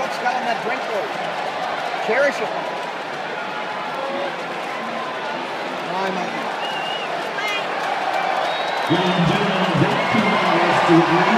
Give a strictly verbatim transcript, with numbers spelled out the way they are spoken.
It's got on that drink board. Cherish it. Bye, Mikey. Ladies and gentlemen, that two hours to agree.